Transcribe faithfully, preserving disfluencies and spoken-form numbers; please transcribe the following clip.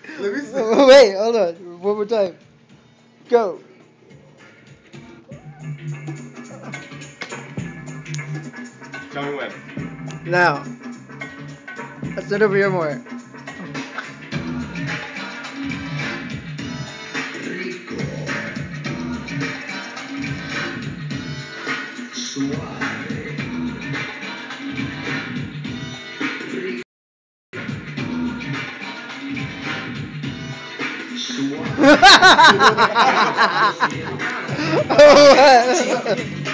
Let me see. Wait, hold on. One more time. Go. Tell me when. Now. Let's sit over here more. Oh, what?